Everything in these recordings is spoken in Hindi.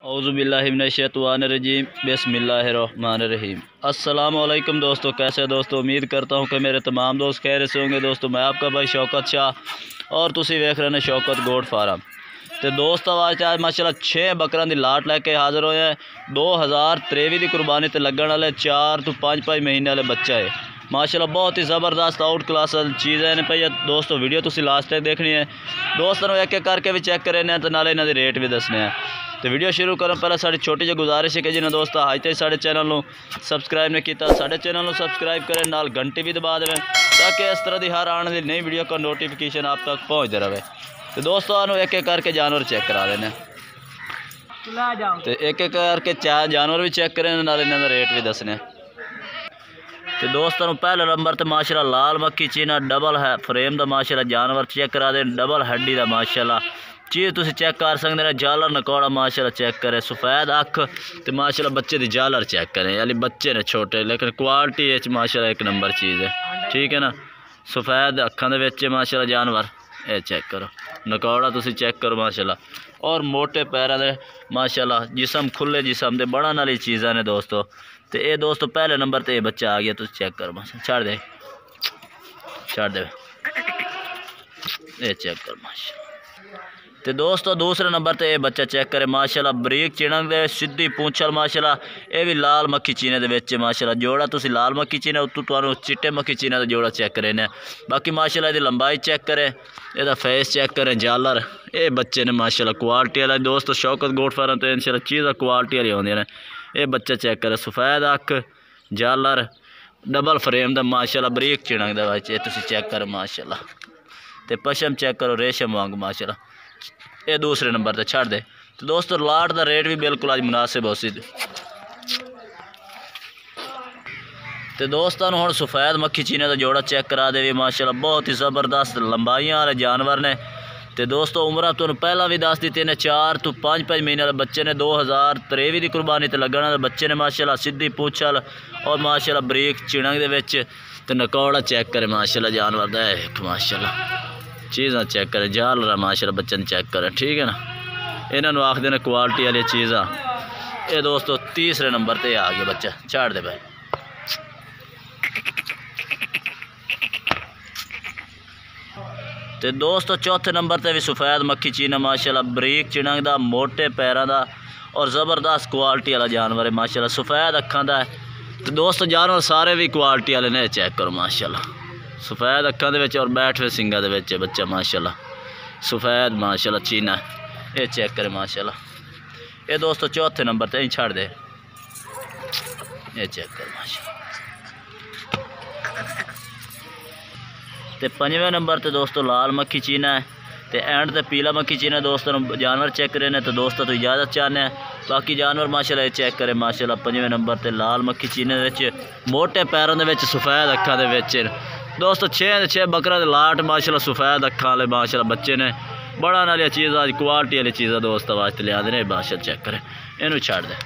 औज़ुबिल्लाहिमिनश्शैतानिर्रजीम बिस्मिल्लाहिर्रहमानिर्रहीम। अस्सलाम वालेकुम दोस्तों, कैसे दोस्तों? उम्मीद करता हूँ कि मेरे तमाम दोस्त खैर से होंगे। दोस्तों मैं आपका भाई शौकत शाह और तुसी वेख रहे हैं शौकत गोट फार्म। तो दोस्तों आज माशाल्लाह 6 बकरां दी लाट लैके हाज़िर होए हैं। 2023 की कुर्बानी ते लगन वाले 4 तो 5 महीने वाले बच्चा है माशाल्लाह। बहुत ही ज़बरदस्त आउट क्लास चीज़ है भाई दोस्तों। वीडियो तुसी लास्ट तक देखनी है दोस्तों, एक एक करके भी चेक करने तो नाले इन्हां दे रेट भी दसने हैं। तो वीडियो शुरू करो पहले साड़ी छोटी जी गुजारिश है कि जिन्हें दोस्त अज तक साढ़े चैनल को सबसक्राइब नहीं किया साढ़े चैनल को सबसक्राइब करें, नाल घंटी भी दबा दें ताकि इस तरह की हर आने वाली नई वीडियो का नोटिफिकेशन आप तक पहुँचते रहे। तो दोस्तों एक एक करके जानवर चेक करा देने, तो एक एक करके जानवर भी चेक करें, नाल इन्होंने रेट भी दसने। तो दोस्तों पहले नंबर तो माशाल्लाह लाल मक्खी चीना डबल है फ्रेम का माशाल्लाह जानवर चेक करा दें, डबल हड्डी का माशाल्लाह चीज़ तुम चेक कर सकते हैं। जालर नकौड़ा माशाल्लाह चेक करें, सफ़ेद अख तो माशाल्लाह बच्चे की जालर चेक करें, यानी बच्चे ने छोटे लेकिन क्वालिटी माशाल्लाह एक नंबर चीज़ है, ठीक है ना। सफ़ेद अखां दे माशाल्लाह जानवर ये चेक करो, नकौड़ा तुम चेक करो माशाल्लाह, और मोटे पैरों दे माशाल्लाह, जिसम खुले जिसम दे बढ़न वाली चीज़ा ने दोस्तों। तो ये दोस्तों पहले नंबर तो ये बच्चा आ गया, तुम चेक करो माशाल्लाह, छाड़ दे ये चेक करो माशाल्लाह। तो दोस्तों दूसरे नंबर तो ये बच्चा चेक करे माशाल्लाह, बरीक चिणक दे सीधी पूंछल माशाल्लाह, ये भी लाल मक्खी चीने दे विच माशाल्लाह। जोड़ा तुसी लाल मक्खी चीने उत्तों तुहानू चिट्टे मक्खी चीने का जोड़ा चेक करे ने। बाकी माशाल्लाह इसकी लंबाई चेक करें, इसका फेस चेक करें, जालर ये बच्चे ने माशाल्लाह क्वालिटी वाला। दोस्तों शौकत गोट फार्म तो इंशाल्लाह चीज़ा क्वालिटी वाली होंदी ने। ये बच्चा चेक करे, सफ़ेद अख जालर डबल फ्रेम का माशाल्लाह, बरीक चिणक दे विच तुसी चेक करो माशाल्लाह। तो पशम चेक करो रेशम वांग माशाल्लाह, ये दूसरे नंबर पर छड़ दे। तो दोस्तों लाट का रेट भी बिल्कुल अज मुनासिब हो सी। तो दोस्तों हुण सफ़ेद मक्खी चीने का जोड़ा चेक करा दे माशाल्लाह, बहुत ही ज़बरदस्त लंबाइयां वाले जानवर ने। तो दोस्तों उम्र तुहानू पहला भी दस दी ने 4 तो 5 महीने वाले बच्चे ने। 2023 की कुर्बानी ते लगन वाले बच्चे ने माशाल्लाह, सीधी पूंछल और माशाल्लाह बरीक चिणक दे विच। ते नकौड़ा चेक करे माशाल्लाह जानवर दा एक माशाल्लाह, चीज़ा चेक करें, जालरा माशाल्लाह बच्चन चेक करें, ठीक है ना। इन्होंने आखते हैं क्वालिटी वाली चीज़ा। ये दोस्तों तीसरे नंबर पर आ गया बच्चा, झाड़ दे भाई। तो दोस्तों चौथे नंबर पर भी सफ़ेद मक्खी चीना माशाल्लाह, बरीक चिणक दा, मोटे पैरों का और ज़बरदस्त क्वालिटी वाला जानवर है माशाल्लाह, सफ़ेद अखां दा है। तो दोस्तों जानवर सारे भी क्वालिटी वाले ने, चेक करो माशाल्लाह, सफ़ेद अखां दे विच और बैठ हुए सिंगा दे विच बच्चा माशाल्लाह, सफ़ेद माशाल्लाह चीना ये चेक करे माशाल्लाह। ये दोस्तों चौथे नंबर ते छड़ दे, ये चेक कर माशाल्लाह। तो पंजवें नंबर ते दोस्तों लाल मक्खी चीना है, तो एंड ते पीला मक्खी चीना दोस्तों जानवर चेक करे ने। तो दोस्तों तो इजाज़त चाहते हैं, बाकी जानवर माशाल्लाह ये चेक करे माशाल्लाह। पंजवें नंबर ते लाल मक्खी चीने दे मोटे पैरों दे विच सफ़ेद अखां दे विच दोस्तों 6 बकरा दे लाट माशाल्लाह, सफ़ेद अखां वाले माशाल्लाह बच्चे ने। बड़ा वाली चीज़ अज क्वालिटी वाली चीज़ दोस्तों वास्ते लिया देने माशाल्लाह, चेक करें इनू छड़ दे,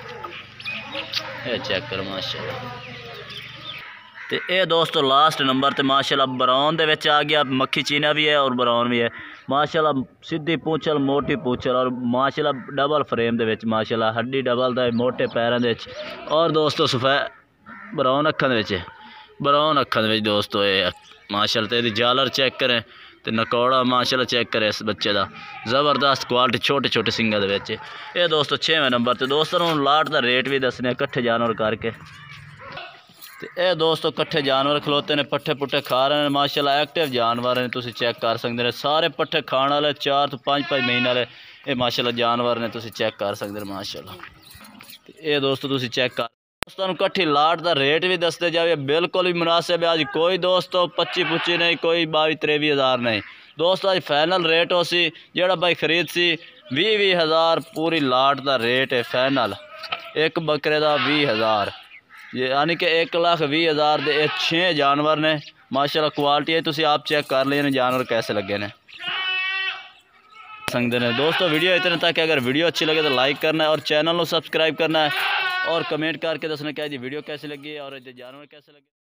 ये चेक करो माशाल्लाह। तो ये दोस्तों लास्ट नंबर ते माशाल्लाह ब्राउन दे विच आ गया, मक्खी चीना भी है और ब्राउन भी है माशाल्लाह, सीधी पूंछल मोटी पूंछल और माशाल्लाह डबल फ्रेम दे विच माशाल्लाह, हड्डी डबल दा, मोटे पैरों दे विच और दोस्तों सफ़ेद ब्राउन अखां दे विच, ब्राउन अखां दे विच दोस्तों ये माशाल्लाह। तो जालर चेक करें, तो नकौड़ा माशाल्लाह चेक करें इस बच्चे का, ज़बरदस्त क्वालिटी छोटे छोटे सिंगा दे विच। ये दोस्तों 6वें नंबर ते दोस्तों लाट का रेट भी दसने कट्ठे जानवर करके। तो ये दोस्तों कट्ठे जानवर खलोते ने, पट्ठे पुट्ठे खा रहे हैं माशाल्लाह, एक्टिव जानवर हैं, तुम चेक कर सकते हैं। सारे पट्ठे खाने वाले 4 तो 5 महीने वाले ये माशाल्लाह जानवर ने, तुम चेक कर सकते हैं माशाल्लाह। ये दोस्तों तुम चेक कर दोस्तों कट्ठी लाट का रेट भी दसते जाए, बिल्कुल भी मुनासिब है। अज कोई दोस्तों 25 नहीं, कोई 22-23 हज़ार नहीं दोस्तों, अज फाइनल रेट हो सी जोड़ा भाई खरीद सी 20 हज़ार पूरी लाट का रेट है फाइनल, एक बकरे का 20 हज़ार, यानी कि 1,20,000 के 6 जानवर ने माशाल्लाह। क्वालिटी है तुसी आप चेक कर लेने जानवर कैसे लगे ने सकते हैं दोस्तों। वीडियो इतने तक, अगर वीडियो अच्छी लगे तो लाइक करना है और चैनल को सब्सक्राइब करना है और कमेंट करके दसना क्या जी वीडियो कैसी लगी और जानवर कैसे लगे।